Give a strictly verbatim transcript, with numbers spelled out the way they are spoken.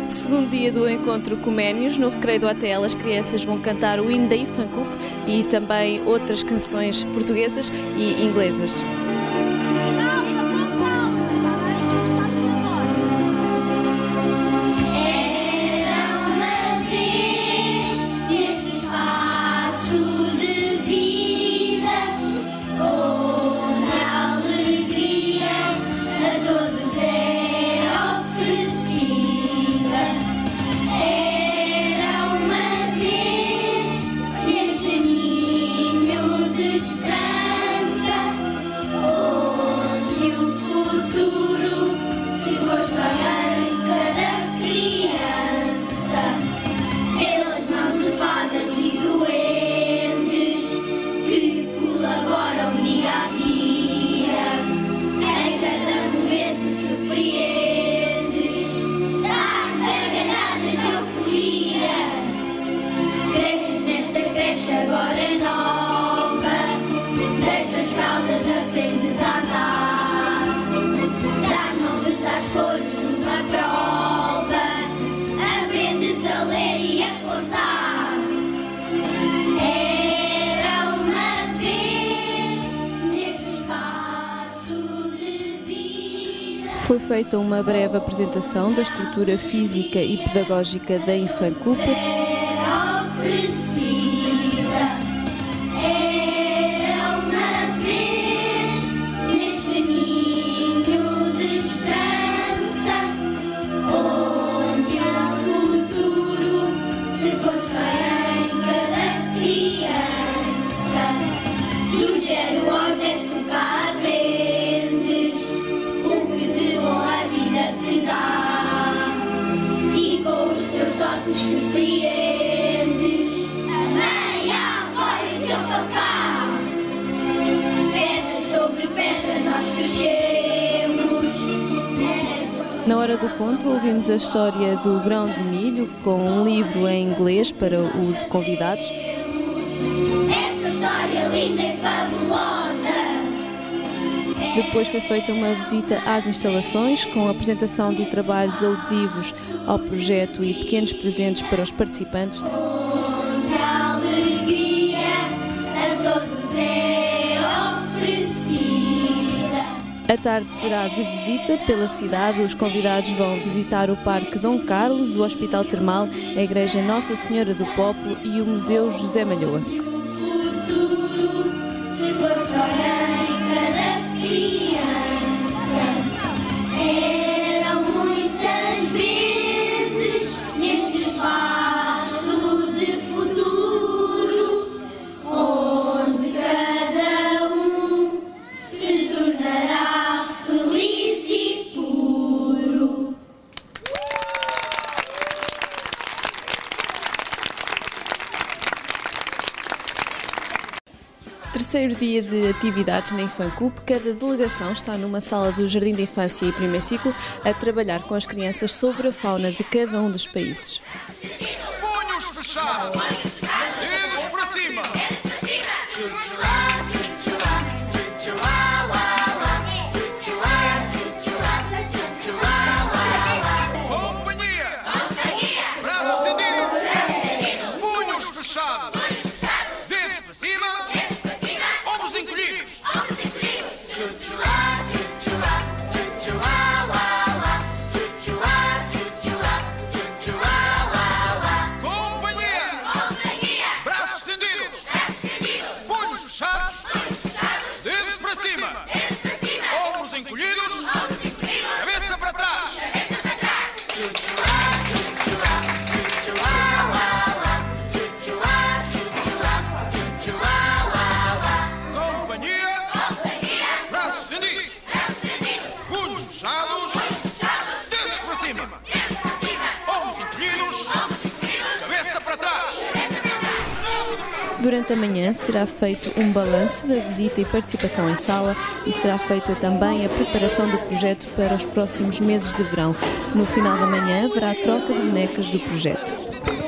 Segundo dia do encontro Coménios, no Recreio do Hotel, as crianças vão cantar o hino da IFANCUP e também outras canções portuguesas e inglesas. Foi feita uma breve apresentação da estrutura física e pedagógica da IFANCUP. Na hora do conto, ouvimos a história do grão de milho, com um livro em inglês para os convidados. Esta história linda e fabulosa. Depois foi feita uma visita às instalações, com a apresentação de trabalhos alusivos ao projeto e pequenos presentes para os participantes. A tarde será de visita pela cidade. Os convidados vão visitar o Parque Dom Carlos, o Hospital Termal, a Igreja Nossa Senhora do Popolo e o Museu José Malhoa. Terceiro dia de atividades na IFANCUP. Cada delegação está numa sala do Jardim da Infância e Primeiro Ciclo a trabalhar com as crianças sobre a fauna de cada um dos países. Punhos fechados, dedos para cima. Companhia, braços estendidos, punhos fechados, dedos para cima. Durante a manhã será feito um balanço da visita e participação em sala e será feita também a preparação do projeto para os próximos meses de verão. No final da manhã haverá a troca de bonecas do projeto.